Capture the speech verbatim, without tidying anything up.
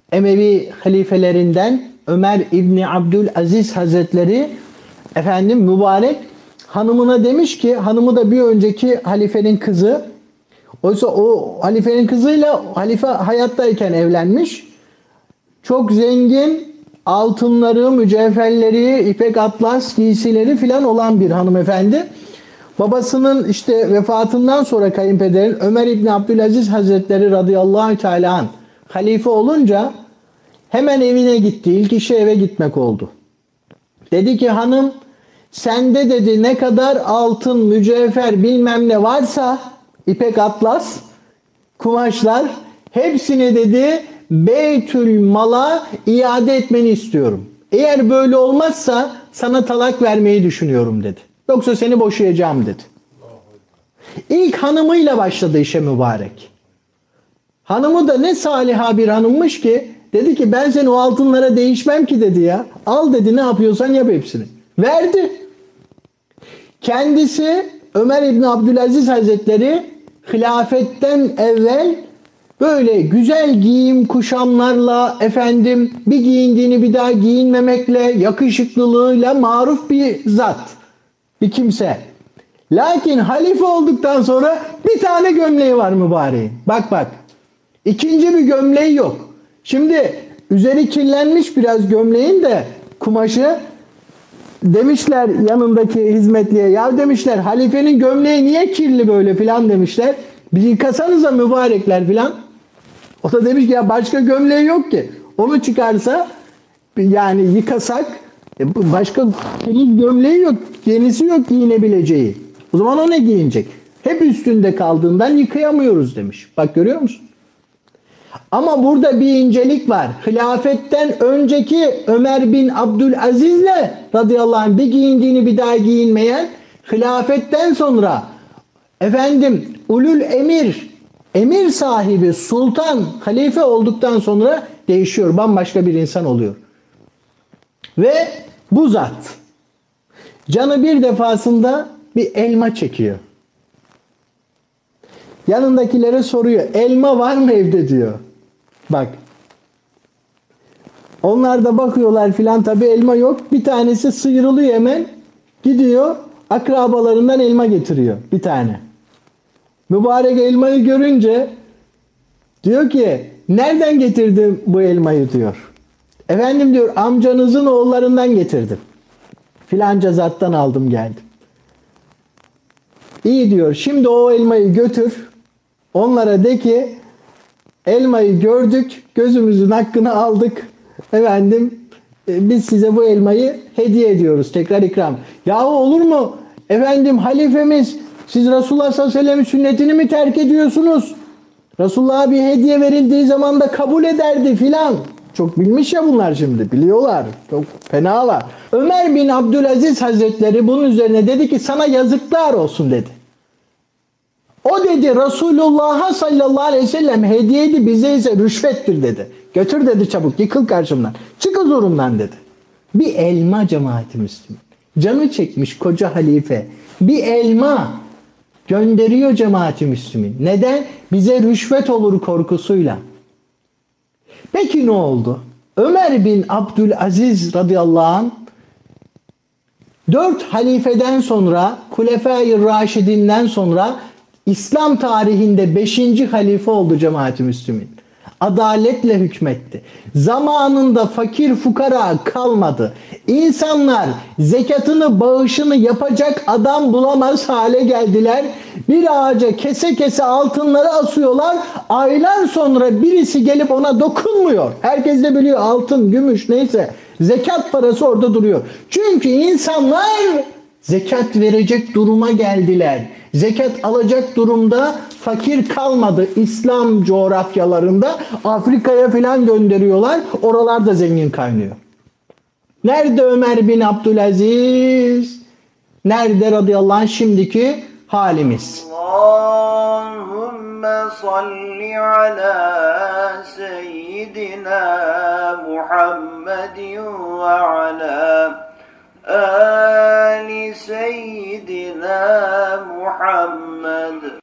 Emevi halifelerinden Ömer İbni Abdülaziz Hazretleri efendim mübarek hanımına demiş ki, hanımı da bir önceki halifenin kızı. Oysa o halifenin kızıyla halife hayattayken evlenmiş. Çok zengin, altınları, mücevherleri, ipek atlas giysileri filan olan bir hanımefendi. Babasının işte vefatından sonra kayınpederin Ömer İbni Abdülaziz Hazretleri radıyallahu teala anh halife olunca hemen evine gitti. İlk işi eve gitmek oldu. Dedi ki hanım, sende dedi ne kadar altın, mücevher bilmem ne varsa, ipek atlas, kumaşlar, hepsini dedi Beytül Mal'a iade etmeni istiyorum. Eğer böyle olmazsa sana talak vermeyi düşünüyorum dedi. Yoksa seni boşayacağım dedi. İlk hanımıyla başladı işe mübarek. Hanımı da ne saliha bir hanımmış ki dedi ki ben seni o altınlara değişmem ki dedi ya. Al dedi, ne yapıyorsan yap hepsini. Verdi. Kendisi Ömer İbni Abdülaziz Hazretleri hilafetten evvel böyle güzel giyim kuşamlarla efendim bir giyindiğini bir daha giyinmemekle, yakışıklılığıyla maruf bir zat, bir kimse. Lakin halife olduktan sonra bir tane gömleği var mübareğin. Bak bak. İkinci bir gömleği yok. Şimdi üzeri kirlenmiş biraz gömleğin de kumaşı. Demişler yanındaki hizmetliye, ya demişler halifenin gömleği niye kirli böyle filan demişler. Bir yıkasanıza mübarekler filan. O da demiş ki ya başka gömleği yok ki. Onu çıkarsa yani yıkasak başka temiz gömleği yok. Yenisi yok giyinebileceği. O zaman o ne giyinecek? Hep üstünde kaldığından yıkayamıyoruz demiş. Bak görüyor musun? Ama burada bir incelik var. Hilafetten önceki Ömer bin Abdülaziz'le radıyallahu anh bir giyindiğini bir daha giyinmeyen, hilafetten sonra efendim ulul emir, emir sahibi, sultan, halife olduktan sonra değişiyor. Bambaşka bir insan oluyor. Ve bu zat canı bir defasında bir elma çekiyor. Yanındakilere soruyor. Elma var mı evde diyor. Bak. Onlar da bakıyorlar filan, tabii elma yok. Bir tanesi sıyrılıyor hemen. Gidiyor akrabalarından elma getiriyor. Bir tane. Mübarek elmayı görünce diyor ki nereden getirdin bu elmayı diyor. Efendim diyor amcanızın oğullarından getirdim. Filanca zattan aldım geldim. İyi diyor, şimdi o elmayı götür. Onlara de ki elmayı gördük, gözümüzün hakkını aldık. Efendim biz size bu elmayı hediye ediyoruz. Tekrar ikram. Yahu olur mu? Efendim halifemiz, siz Resulullah sallallahu aleyhi ve sellem'in sünnetini mi terk ediyorsunuz? Resulullah'a bir hediye verildiği zaman da kabul ederdi filan. Çok bilmiş ya bunlar şimdi. Biliyorlar. Çok fenalar. Ömer bin Abdülaziz Hazretleri bunun üzerine dedi ki sana yazıklar olsun dedi. O dedi Resulullah'a sallallahu aleyhi ve sellem hediyeydi, bize ise rüşvettir dedi. Götür dedi çabuk, yıkıl karşımdan. Çık huzurumdan dedi. Bir elma cemaati Müslüman. Canı çekmiş koca halife. Bir elma gönderiyor cemaati Müslüman. Neden? Bize rüşvet olur korkusuyla. Peki ne oldu? Ömer bin Abdülaziz radıyallahu anh dört halifeden sonra, Hulefai Raşidinden sonra İslam tarihinde beşinci halife oldu cemaat-i Müslümin. Adaletle hükmetti. Zamanında fakir fukara kalmadı. İnsanlar zekatını, bağışını yapacak adam bulamaz hale geldiler. Bir ağaca kese kese altınları asıyorlar. Aylar sonra birisi gelip ona dokunmuyor. Herkes de biliyor altın, gümüş neyse. Zekat parası orada duruyor. Çünkü insanlar zekat verecek duruma geldiler. Zekat alacak durumda fakir kalmadı. İslam coğrafyalarında Afrika'ya filan gönderiyorlar. Oralarda zengin kaynıyor. Nerede Ömer bin Abdülaziz? Nerede radıyallahu anh şimdiki halimiz? Allahümme salli ala seyyidina Muhammedin ve ala آل سيدنا محمد